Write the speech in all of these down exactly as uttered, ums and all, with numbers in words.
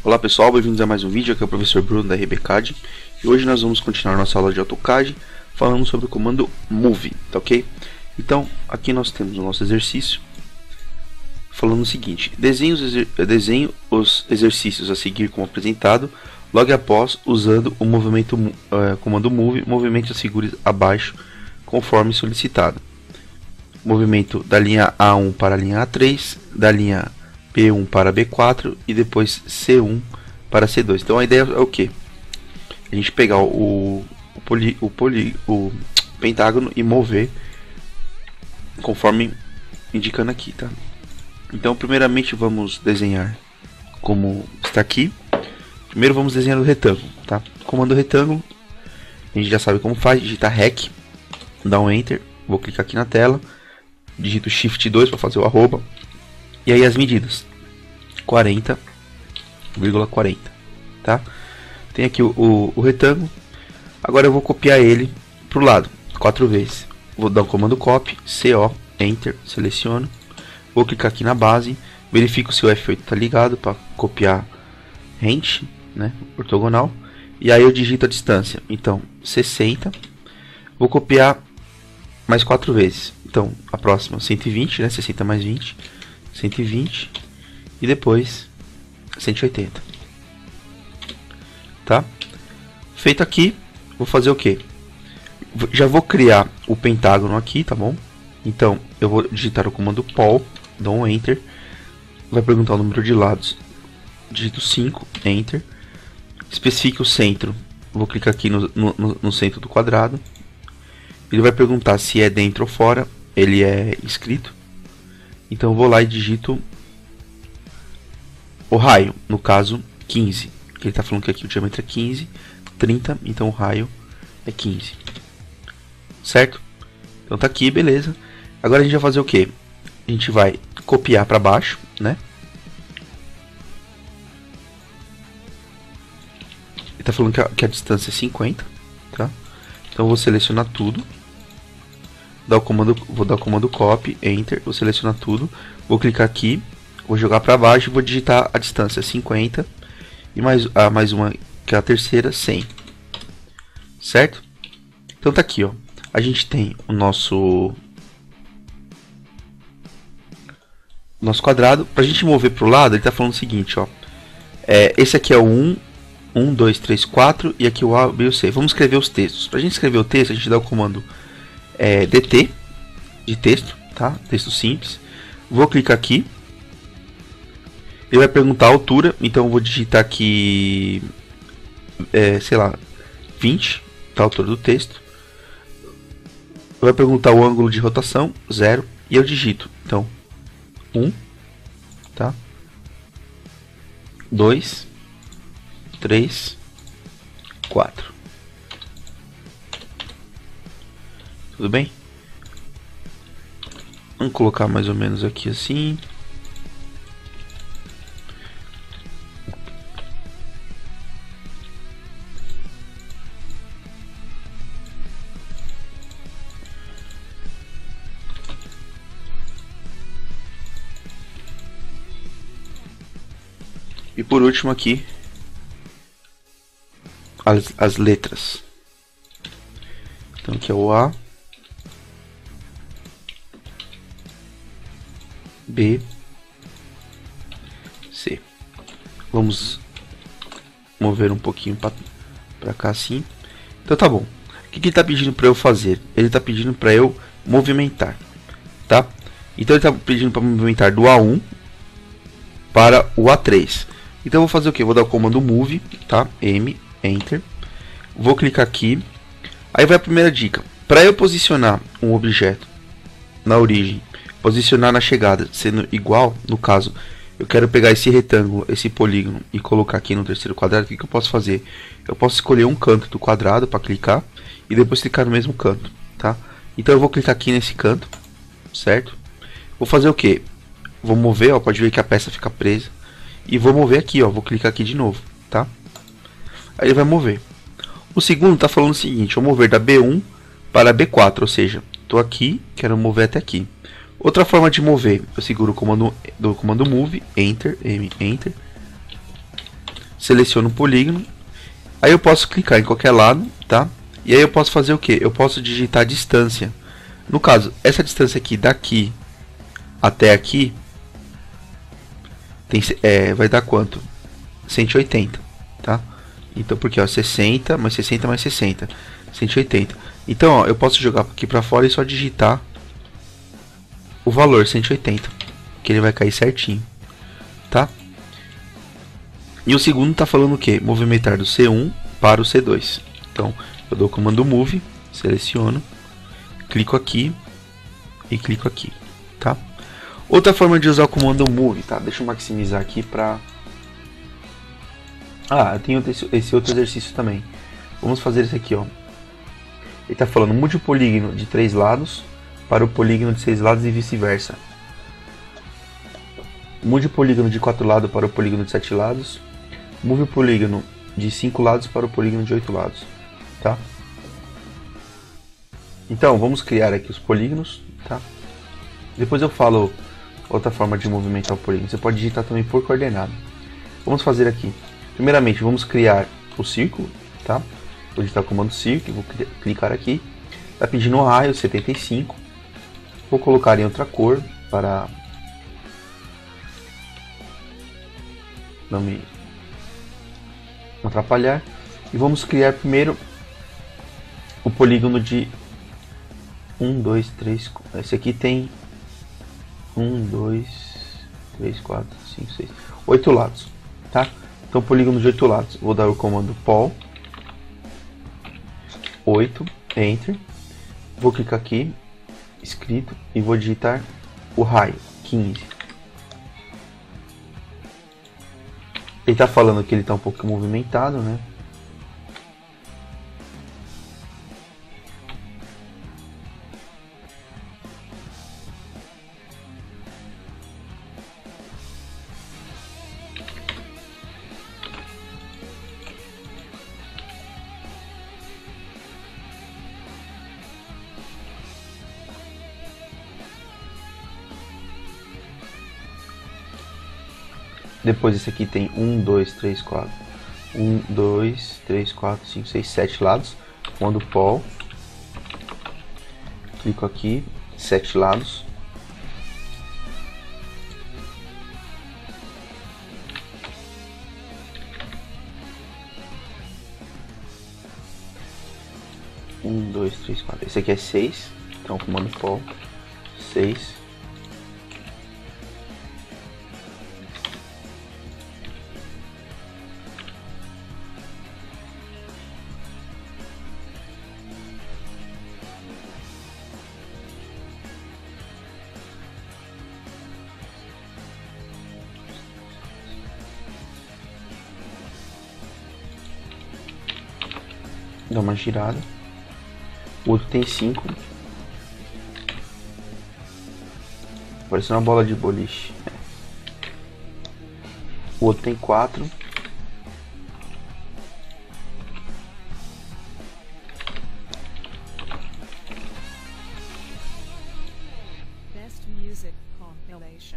Olá pessoal, bem-vindos a mais um vídeo. Aqui é o professor Bruno da R B C A D e hoje nós vamos continuar nossa aula de AutoCAD falando sobre o comando Move, tá ok? Então, aqui nós temos o nosso exercício falando o seguinte: desenhe os, exer desenhe os exercícios a seguir como apresentado, logo após usando o movimento uh, comando Move, movimento as figuras abaixo conforme solicitado. Movimento da linha A um para a linha A três, da linha B um para B quatro e depois C um para C dois. Então a ideia é o que? A gente pegar o, o, poli, o, poli, o pentágono e mover conforme indicando aqui, tá? Então primeiramente vamos desenhar como está aqui. Primeiro vamos desenhar o retângulo, tá? Comando retângulo, a gente já sabe como faz, digita REC, dá um Enter, vou clicar aqui na tela, digito Shift dois para fazer o arroba. E aí as medidas, quarenta vírgula quarenta, tá? Tem aqui o, o, o retângulo. Agora eu vou copiar ele para o lado, quatro vezes. Vou dar o comando Copy, C O, Enter, seleciono. Vou clicar aqui na base, verifico se o F oito está ligado para copiar rente, né, ortogonal. E aí eu digito a distância, então sessenta. Vou copiar mais quatro vezes. Então a próxima cento e vinte, né, sessenta mais vinte. cento e vinte e depois cento e oitenta, tá? Feito aqui, vou fazer o que? Já vou criar o pentágono aqui, tá bom? Então eu vou digitar o comando Pol, dou um Enter, vai perguntar o número de lados, digito cinco, Enter, especifique o centro, vou clicar aqui no, no, no centro do quadrado, ele vai perguntar se é dentro ou fora, ele é escrito. Então eu vou lá e digito o raio, no caso quinze, que ele está falando que aqui o diâmetro é quinze, trinta, então o raio é quinze, certo? Então tá aqui, beleza. Agora a gente vai fazer o que? A gente vai copiar para baixo, né? Ele está falando que a, que a distância é cinquenta, tá? Então eu vou selecionar tudo. Dar o comando, vou dar o comando Copy, Enter, vou selecionar tudo, vou clicar aqui, vou jogar para baixo e vou digitar a distância cinquenta e mais, a, mais uma que é a terceira, cem, certo? Então tá aqui, ó, a gente tem o nosso nosso quadrado. Para a gente mover para o lado, ele tá falando o seguinte, ó, é, esse aqui é o um, um, dois, três, quatro e aqui o A, B e o C. Vamos escrever os textos. Para a gente escrever o texto, a gente dá o comando É, D T de texto, tá? Texto simples. Vou clicar aqui. Ele vai perguntar a altura, então eu vou digitar aqui, é, sei lá, vinte, tá? A altura do texto. Vai perguntar o ângulo de rotação, zero, e eu digito, então, um, tá? dois, três, quatro. Tudo bem? Vamos colocar mais ou menos aqui assim. E por último aqui as, as letras. Então aqui é o A, B, C. Vamos mover um pouquinho para cá assim. Então tá bom. O que, que ele está pedindo para eu fazer? Ele está pedindo para eu movimentar, tá? Então ele está pedindo para movimentar do A um para o A três. Então eu vou fazer o que? Vou dar o comando Move, tá? M, Enter. Vou clicar aqui. Aí vai a primeira dica. Para eu posicionar um objeto na origem, posicionar na chegada sendo igual, no caso, eu quero pegar esse retângulo, esse polígono e colocar aqui no terceiro quadrado. O que, que eu posso fazer? Eu posso escolher um canto do quadrado para clicar e depois clicar no mesmo canto, tá? Então eu vou clicar aqui nesse canto, certo? Vou fazer o que? Vou mover, ó, pode ver que a peça fica presa e vou mover aqui, ó, vou clicar aqui de novo, tá? Aí ele vai mover. O segundo está falando o seguinte: vou mover da B um para B quatro, ou seja, estou aqui, quero mover até aqui. Outra forma de mover, eu seguro o comando do comando Move, Enter, M, Enter. seleciono o polígono, aí eu posso clicar em qualquer lado, tá? E aí eu posso fazer o que? Eu posso digitar a distância. No caso, essa distância aqui, daqui até aqui, tem, é, vai dar quanto? cento e oitenta, tá? Então, porque ó, sessenta mais sessenta mais sessenta, cento e oitenta. Então, ó, eu posso jogar aqui pra fora e só digitar o valor cento e oitenta, que ele vai cair certinho, tá? E o segundo tá falando o que? Movimentar do C um para o C dois. Então, eu dou o comando move, seleciono, clico aqui e clico aqui, tá? Outra forma de usar o comando move, tá? Deixa eu maximizar aqui pra... Ah, eu tenho esse outro exercício também. Vamos fazer esse aqui, ó. Ele tá falando, mude o polígono de três lados para o polígono de seis lados e vice-versa. Mude o polígono de quatro lados para o polígono de sete lados. Mude o polígono de cinco lados para o polígono de oito lados, tá? Então, vamos criar aqui os polígonos, tá? Depois eu falo outra forma de movimentar o polígono. Você pode digitar também por coordenada. Vamos fazer aqui. Primeiramente, vamos criar o círculo, tá? Vou digitar o comando círculo, vou clicar aqui. Está pedindo um raio setenta e cinco. Vou colocar em outra cor para não me atrapalhar. E vamos criar primeiro o polígono de um, dois, três. Esse aqui tem um, dois, três, quatro, cinco, seis, oito lados, tá? Então, polígono de oito lados. Vou dar o comando pol oito, enter. Vou clicar aqui, escrito, e vou digitar o raio quinze. Ele está falando que ele está um pouco movimentado, né? Depois esse aqui tem um, dois, três, quatro. um, dois, três, quatro, cinco, seis, sete lados. Comando pol. Clico aqui, sete lados. um, dois, três, quatro. Esse aqui é seis. Então comando pol seis. Dá uma girada. O outro tem cinco. Parece uma bola de boliche. O outro tem quatro. Best music compilation.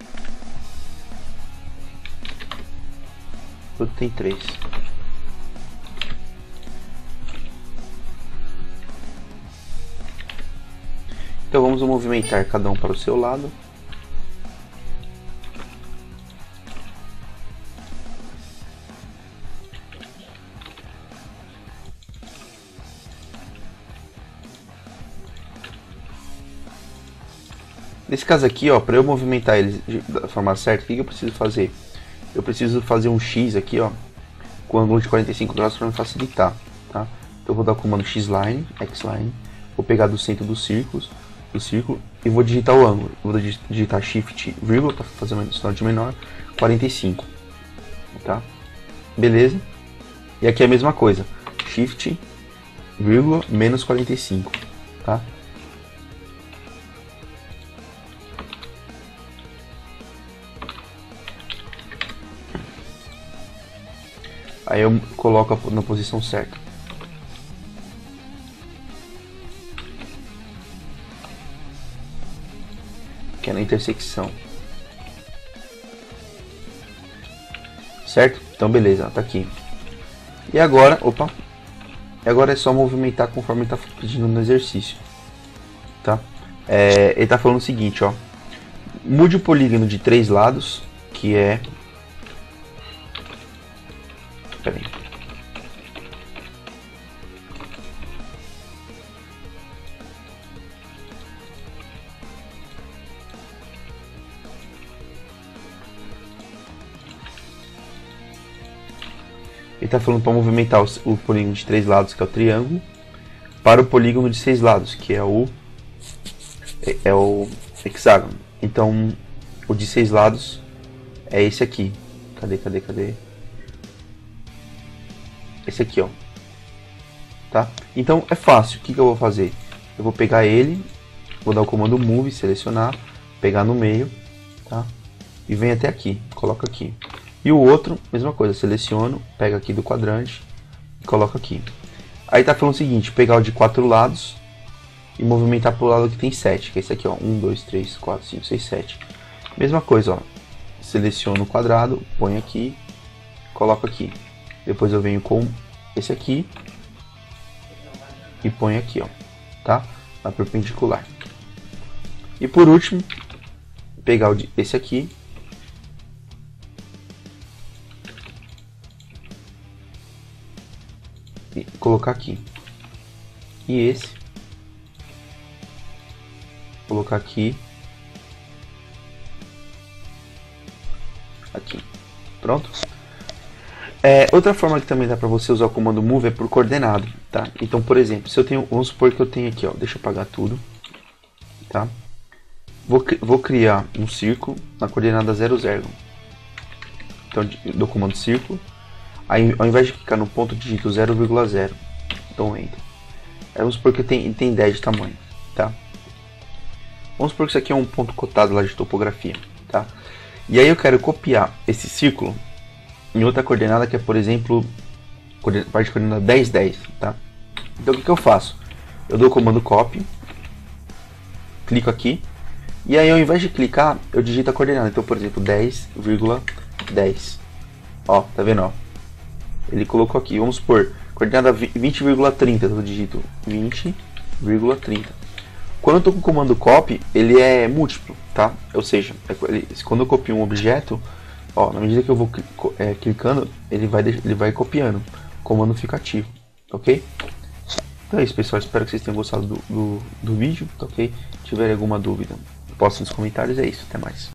O outro tem três. Então vamos movimentar cada um para o seu lado. Nesse caso aqui, ó, para eu movimentar eles da forma certa, o que, que eu preciso fazer? Eu preciso fazer um X aqui, ó, com ângulo de quarenta e cinco graus para me facilitar, tá? Então eu vou dar o comando X-Line, X-Line, vou pegar do centro dos círculos, do círculo e vou digitar o ângulo. Vou digitar Shift, vírgula, para fazer uma distância de menor, quarenta e cinco, tá? Beleza? E aqui é a mesma coisa, Shift, vírgula, menos quarenta e cinco, tá? Aí eu coloco na posição certa. Que é na intersecção. Certo? Então beleza, tá aqui. E agora, opa, e agora é só movimentar conforme está pedindo no exercício, tá? É, ele está falando o seguinte, ó, mude o polígono de três lados, que é, pera aí. Ele está falando para movimentar o, o polígono de três lados, que é o triângulo, para o polígono de seis lados, que é o é, é o hexágono. Então, o de seis lados é esse aqui. Cadê, cadê, cadê? Esse aqui, ó. Tá? Então, é fácil. O que, que eu vou fazer? Eu vou pegar ele, vou dar o comando move, selecionar, pegar no meio, tá? E vem até aqui, coloca aqui. E o outro, mesma coisa, seleciono, pego aqui do quadrante e coloco aqui. Aí tá falando o seguinte, pegar o de quatro lados e movimentar pro lado que tem sete, que é esse aqui, ó, um, dois, três, quatro, cinco, seis, sete. Mesma coisa, ó, seleciono o quadrado, ponho aqui, coloco aqui. Depois eu venho com esse aqui e ponho aqui, ó, tá? Na perpendicular. E por último, pegar o de, esse aqui, e colocar aqui. E esse, colocar aqui, aqui. Pronto. É, outra forma que também dá para você usar o comando move é por coordenado, tá? Então, por exemplo, se eu tenho, vamos supor que eu tenho aqui, ó, deixa eu apagar tudo, tá? Vou, vou criar um círculo na coordenada zero, zero. Então, do comando círculo, aí ao invés de clicar no ponto, digito zero vírgula zero. Então, entra. Aí, vamos supor que eu tenho, tem dez de tamanho, tá? Vamos supor que isso aqui é um ponto cotado lá de topografia, tá? E aí eu quero copiar esse círculo em outra coordenada que é, por exemplo, parte de coordenada dez, dez, tá? Então o que, que eu faço? Eu dou o comando copy, clico aqui, e aí ao invés de clicar, eu digito a coordenada. Então, por exemplo, dez vírgula dez. Ó, tá vendo, ó? Ele colocou aqui, vamos supor, coordenada vinte vírgula trinta, eu digito vinte vírgula trinta. Quando eu estou com o comando copy, ele é múltiplo, tá? Ou seja, ele, quando eu copio um objeto, ó, na medida que eu vou é, clicando, ele vai, ele vai copiando. O comando fica ativo, ok? Então é isso, pessoal. Espero que vocês tenham gostado do, do, do vídeo, tá ok? Se tiverem alguma dúvida, postem nos comentários. É isso, até mais.